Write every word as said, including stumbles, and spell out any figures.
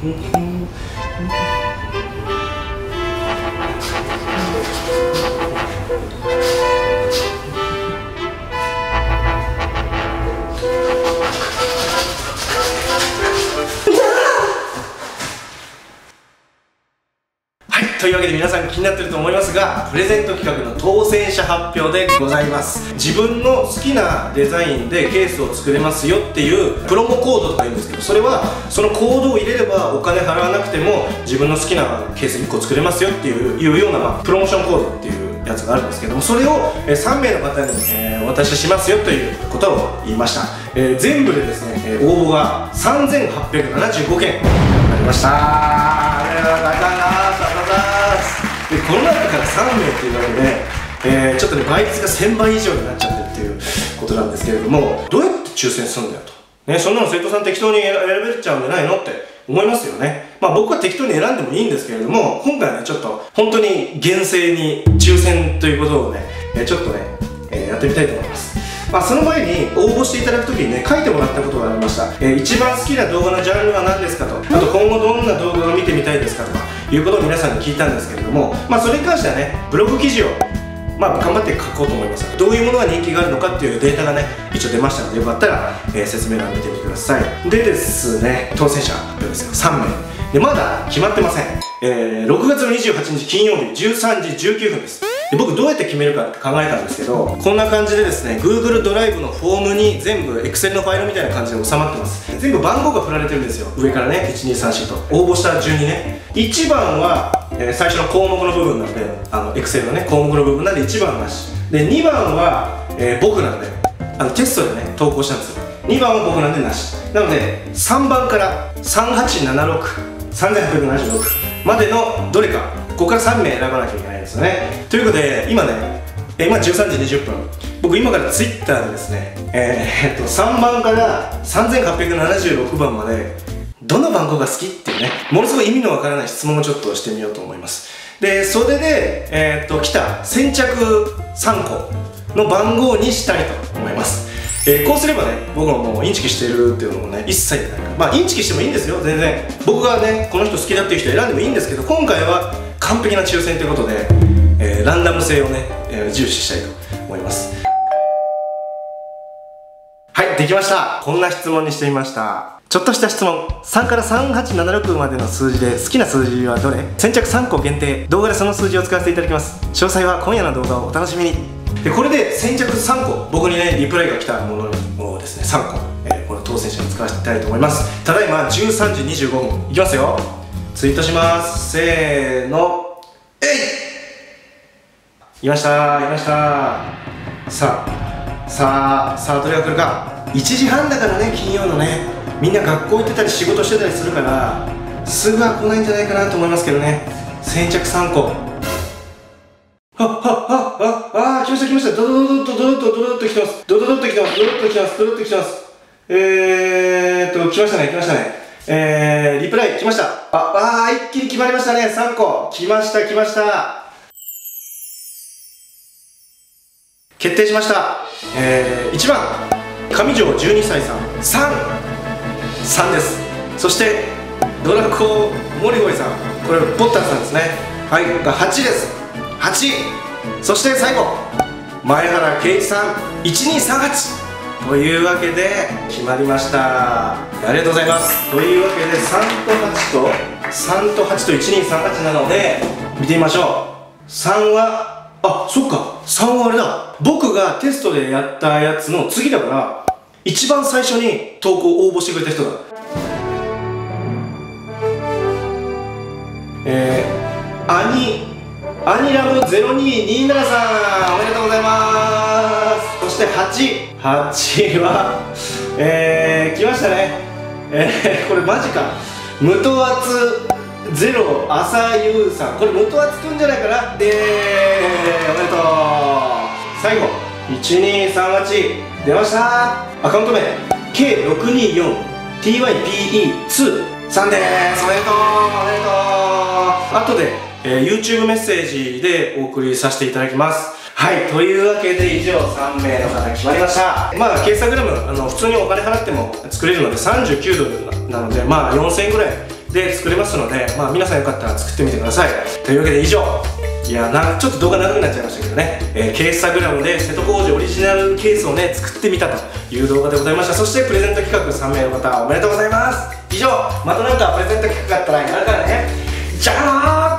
というわけで皆さん気になってると思いますが、プレゼント企画の当選者発表でございます。自分の好きなデザインでケースを作れますよっていうプロモコードとか言うんですけど、それはそのコードを入れればお金払わなくても自分の好きなケースいっこ作れますよっていういうような、まあ、プロモーションコードっていうやつがあるんですけども、それをさんめいの方に、えー、お渡ししますよということを言いました。えー、全部でですね、えー、応募がさんぜんはっぴゃくななじゅうごけんありました。ありがとうございます。でこの中からさんめいっていうので、えー、ちょっとね倍率がせんばい以上になっちゃってるっていうことなんですけれども、どうやって抽選するんだよと、ね、そんなの生徒さん適当に選べちゃうんじゃないのって思いますよね。まあ僕は適当に選んでもいいんですけれども、今回はねちょっと本当に厳正に抽選ということをねちょっとね、えー、やってみたいと思います。まあその前に応募していただくときにね書いてもらったことがありました。えー、一番好きな動画のジャンルは何ですかと、あと今後どんな動画を見てみたいですかとかいうことを皆さんに聞いたんですけれども、まあそれに関してはねブログ記事をまあ頑張って書こうと思います。どういうものが人気があるのかっていうデータがね一応出ましたので、よかったら、えー、説明欄見てみてください。でですね、当選者発表ですよ、さんめいでまだ決まってません。えー、ろくがつのにじゅうはちにち金曜日じゅうさんじじゅうきゅうふんです。で僕どうやって決めるかって考えたんですけど、こんな感じでですね Google ドライブのフォームに全部 Excel のファイルみたいな感じで収まってます。全部番号が振られてるんですよ、上からねいちにさんしと応募した順にね。いちばんは、えー、最初の項目の部分なので、あの Excel のね項目の部分なんでいちばんなしで、にばんは、えー、僕なんであのテストでね投稿したんですよ。にばんは僕なんでなしなので、さんばんからさんはちななろく さんぜんはっぴゃくななじゅうろくまでのどれか、ここからさんめい選ばなきゃいけないんですよね。ということで今ね、え今じゅうさんじにじゅっぷん、僕今から Twitter でですね、えー、っとさんばんからさんぜんはっぴゃくななじゅうろくばんまでどの番号が好きっていうね、ものすごい意味のわからない質問をちょっとしてみようと思います。でそれで、えー、っと来た先着さんこの番号にしたいと思います。えー、こうすればね僕ももうインチキしてるっていうのもね一切ないから、まあインチキしてもいいんですよ全然。僕がねこの人好きだっていう人選んでもいいんですけど、今回は完璧な抽選ということで、えー、ランダム性をね、えー、重視したいと思います。はい、できました。こんな質問にしてみました。ちょっとした質問。さんからさんはちななろくまでの数字で好きな数字はどれ？先着さんこ限定、動画でその数字を使わせていただきます。詳細は今夜の動画をお楽しみに。でこれで先着さんこ、僕にねリプライが来たものをですねさんこ、えー、この当選者に使わせていただきたいと思います。ただいまじゅうさんじにじゅうごふんいきますよ。ツイートします。せーの、えい！いましたいました。さあさあさあどれが来るか。いちじはんだからね、金曜のね、みんな学校行ってたり仕事してたりするからすぐは来ないんじゃないかなと思いますけどね。先着さんこ、はっはっはっは、あー来ました来ました。ドドドドドドドドドドッと来てます。ドドドッと来てますドドッと来てますドドッと来てます。えーっと来ましたね来ましたね。えー、リプライ来ました。ああー一気に決まりましたね。さんこ来ました来ました。決定しました。えー、いちばん上条じゅうにさいさん、さん、さんです。そしてドラコモリゴイさん、これポッターさんですね、はいがはちです。はち。そして最後前原圭一さん、いちにさんはちというわけで決まりました。ありがとうございます。というわけでさんとはちとさんとはちといちにさんはちなので見てみましょう。さんはあ、そっか、さんはあれだ、僕がテストでやったやつの次だから一番最初に投稿応募してくれた人だ。えー、アニアニラブゼロににななさん、おめでとうございます。そしてはち、はちはえー、来ましたね。えー、これマジか、無糖圧ゼロ朝優さん、これ無糖圧くんじゃないかな。でおめでとう。最後いちにさんはち出ました。アカウント名 ケーろくによんティーワイピーイーツー さんです。おめでとうおめでとう。後で、えー、YouTube メッセージでお送りさせていただきます。はい、というわけで以上さんめいの方決まりました。まあケースタグラムあの普通にお金払っても作れるのでさんじゅうきゅうドルなので、まあよんせんえんぐらいで作れますので、まあ、皆さんよかったら作ってみてください。というわけで以上、いやなちょっと動画長くなっちゃいましたけどね、えー、ケースタグラムで瀬戸康史オリジナルケースをね作ってみたという動画でございました。そしてプレゼント企画さんめいの方おめでとうございます。以上、またなんかプレゼント企画があったらやるからね。じゃあなー。